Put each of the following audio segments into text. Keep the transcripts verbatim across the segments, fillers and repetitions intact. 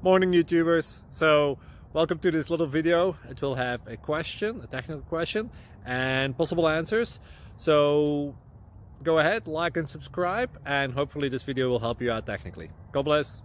Morning YouTubers. So welcome to this little video. It will have a question, a technical question, and possible answers. So go ahead, like and subscribe, and hopefully this video will help you out technically. God bless.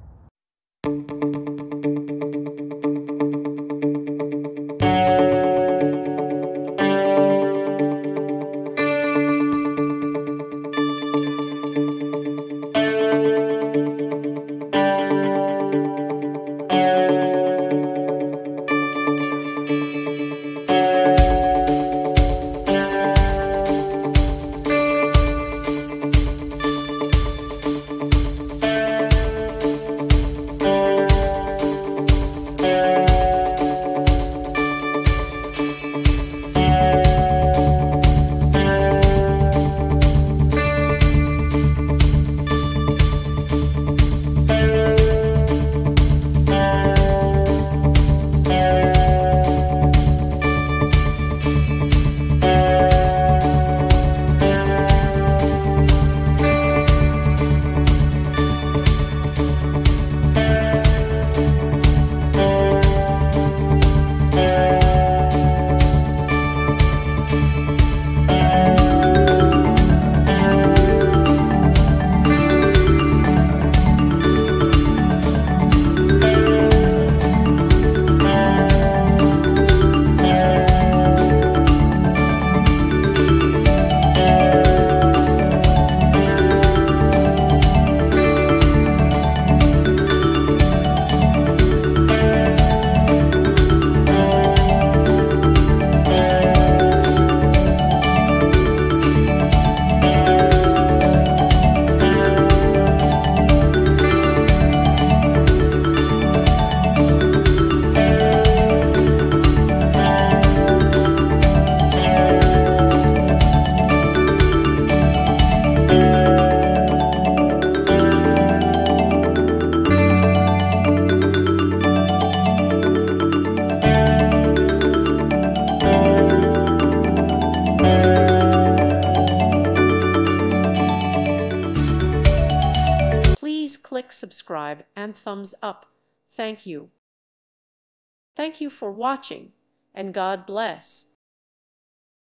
Please click subscribe and thumbs up. Thank you. Thank you for watching, and God bless.